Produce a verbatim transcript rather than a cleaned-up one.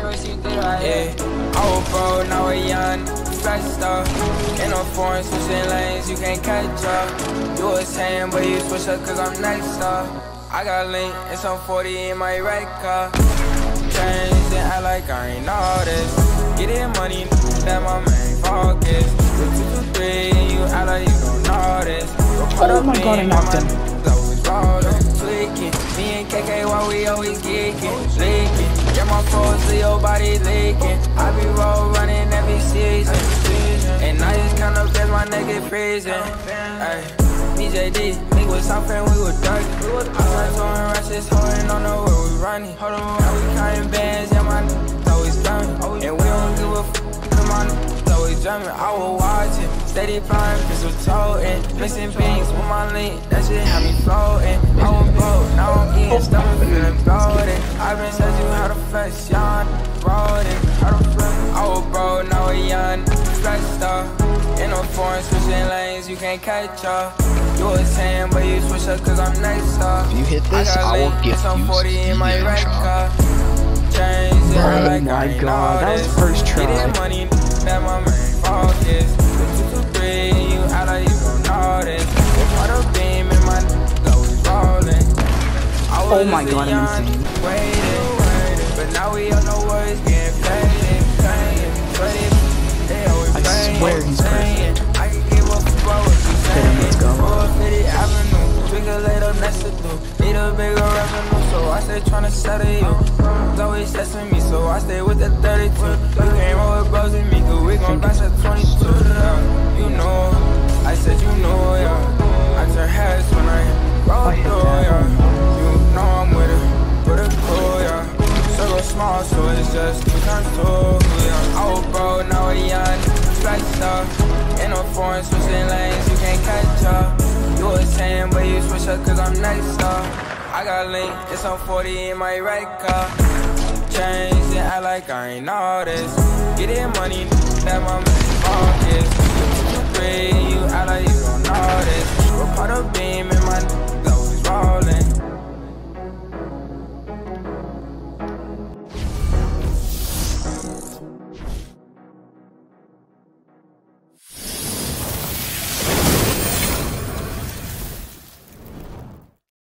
Yeah, I was broke, now we're young, flexed up. In a foreign, switching lanes, you can't catch up. You was saying, but you switch up cause I'm next up. I got link and some forty in my red car. Change and act like I ain't all this. Getting money, that my main focus. The two to three, and you act like you don't know this. Oh my god, I knocked him. Tweaking. Me and K K, why we always geeking, leaking. Get my phones to your body leaking. I be roll running every season, and I just count up as my nigga freezing. Ay, D J D, nigga was something we were dirty. I started throwing rushes, holding on the where we running. Now we counting bands, yeah, my niggas always drumming. And we don't give a f***, cause my niggas always drumming. I was watching, steady flying, pistol toting. Mixing beans with my link, that shit had me floating. I was broke, now I'm eating stomach, feeling bloated. I been said you how to flex, young, rolling. I was broke, now we're young, flexed up. In a foreign, switching lanes, you can't catch up. You was saying, but you switch up cause I'm next up. If you hit this, I, I will gift some you forty in my the red car. Change it Oh like my I ain't god, that was this. first try. Getting money, that my main focus. The two to three, you act like you don't know this. Put a beam in my always rolling. Oh my god, I'm insane. Waiting, waiting, but now we all know what is getting faded, playing, sweating. They always I swear he's playing. I can give up about what you Hit him, let's go. Fifty Avenue, bigger later, next to do. Need a bigger revenue, so I stay tryna settle you. It's always testing me, so I stay with the thirty-two. You can't roll with bros with me, cause we gon' blast at twenty-two. Yeah, you know, I said you know, yeah. I turn heads when I roll through, yeah. You know I'm with it, with a crew, yeah. Circle small, so it's just two times two, yeah. I was broke, now we're young, flexed up. In a foreign, switching lanes, you can't catch up. You was saying, but you switch up cause I'm next up. I got link, it's on forty in my red car. Change and act like I ain't all this. Getting money, that my main focus. You three, you act like you don't know this. Put a beam in my